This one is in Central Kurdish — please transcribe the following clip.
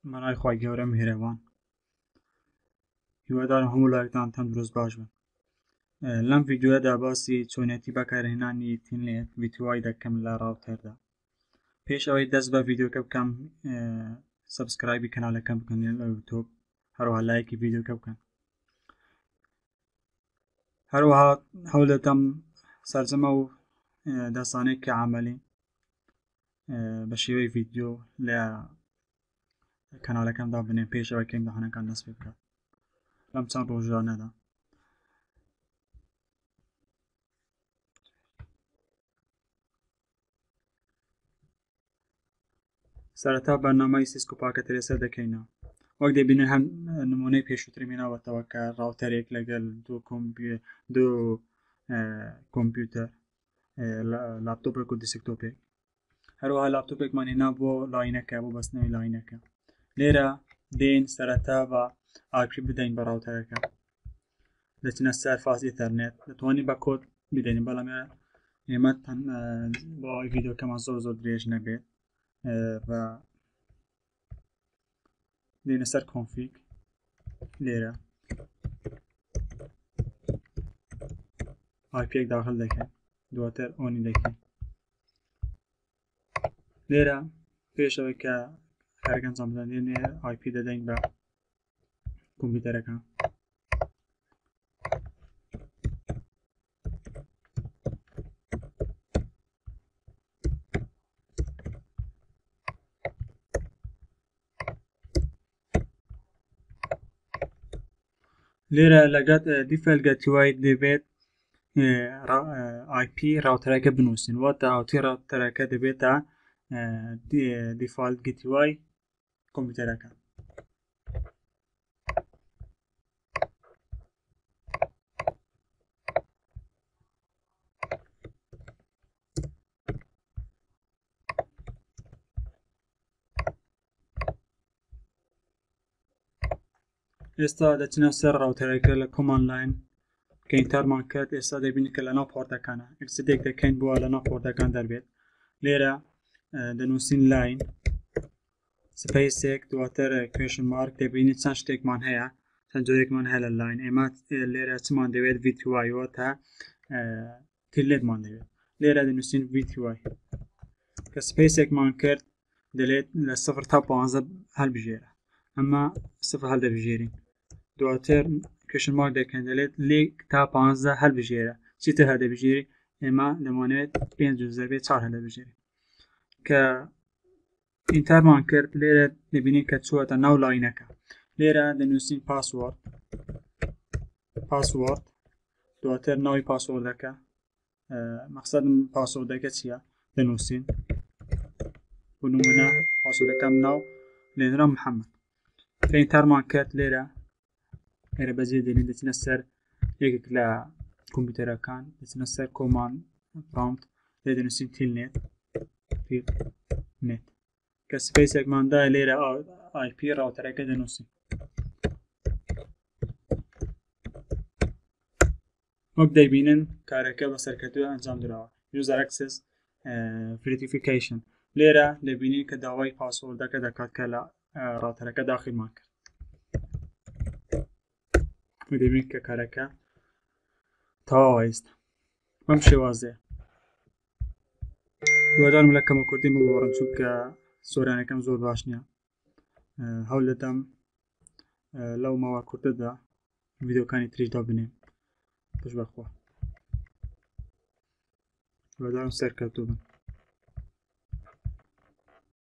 منای خوای گەورە میهرەبان هیوادارم هەموو لایەکتان تەندروست باش بن. لەم ڤیدیۆدا باسی چۆنیەتی بەکارهێنانی تینێت VTY دەکەم لە ڕاوتەردا. پێش ئەوەی دەست بە ڤیدیۆکە بکەم سەبسکرایبی کەناڵەکەم بکەن لە یوتیوب، هەروەها لایکی ڤیدیۆکە بکەن. هەروەها هەوڵدەدەم سەرجەمە و دەستانێکی عەمەلی بە شێوەی ڤیدیۆ لە کەناڵەکەمدا بنێم پێش ئەوەی کە ئیمتیحانەکان دەست پێ بکات لەم چەند ڕۆژانەدا. سەرەتا بەرنامەی سیسکو پاکەت لێسەر دەکەینەوە. وەک دەبینن هەم نمونەی پێشووتری مێناوەتەوە کە ڕاوتەرێک لەگەڵ دوو کۆمپیوتەر لاپتۆپێک و دسکتۆپێک. هەروەها لاپتۆپێکمان هێنا بۆ لاینەکە بۆ بەستنەوەی لاینەکە. لێرە دێن سەرەتا بە IP بدەین بە ڕاوتەرەکە، دەچنە سەر فاز ئیتەرنێت، دەتوانین بە کۆد بدەین، بەڵام ئێمە بۆ ئەوەی ڤیدیۆکەمان زۆر درێژ نەبێت بە دێنە سەر کۆنفیگ. لێرە IP داخل دەکەین، دواتر ئۆنی دەکەین. لێرە پێشەوەی کە کارەکە ئەنجام بدەین IP دەدەین بە کۆمپیوتەرەکە. لێرە لەگەڵ دیفەلت گەتیوای دەبێت IP ڕاوتەرەکە بنووسین، واتە ئاوتی ڕاوتەرەکە دەبێتە دیفالت گەتیوای کۆمپیوتەرەکە. ئێستا دەچنە سەر ڕاوتەرەکە لە کۆمان لاین کە ئینتەرمان کرد. ئێستا دەبینی کە لەناو پۆرتەکانە ئەکسدێک دەکەین بووە لەناو پۆرتەکان دەربێت. لێرە دەنووسین لاین سپەیسێک دواتر کوێشن مارک، دەبینی چەند شتێکمان هەیە، چەند جۆرێکمان هەیە لە لاین. ئێمە لێرە چمان دەوێت VTY واتە تیلێتمان دەوێت. لێرە دەنووسین VTY کە سپەیسێکمان کرد دەلێت لە 0 تا 15 هەڵبژێرە، ئەمە 0 هەڵدەبژێرین، دواتر کوێشن مارک دەکەین دەلێت لێک تا 15 هەڵبژێرە، چیتر هەڵدەبژێری. ئێمە دەمانوێت 5/4 هەڵدەبژێرین کە ئینتەرمان کرد. لێرە دەبینین کە چووەتە ناو لاینەکە. لێرە دەنووسین پاسوەرد دواتر ناوی پاسوەردەکە، مەقسەدم پاسوەردەکە چییە دەنووسین. بۆ نمونە پاسوەردەکەم ناو لێنرا محەممەد. کە ئینتەرمان کرد لێرە بەجێ دێنین، دەچنە سەر یەکێک لە کۆمپیوتەرەکان، دەچنە سەر کۆمان پرامپت، لێ دەنووسین تیلنێت کە سپەیسێکماندا لێرە IP ڕاوتەرەکە دەنووسین. وەک دەبینن کارەکە بە سەرکەوتووە ئەنجام درراوە. User Access Verification. لێرە دەبینین کە داوای پاسوەردەکە دەکات کە لە ڕاوتەرەکە داخلمان کرد. دەبین کە کارەکە تەواوە ئێستا بەم شێوازەیە. هیوادارم لە کەمە کوردی بگۆڕن چونکە سۆرانەکەم زۆر باش نییە. هەوڵ دەدەم لەو ماوە کوردەدا ڤیدیۆکانی تریشدا بنێم. پشت بەخوا هیوادارم سەرکەوتوو بن.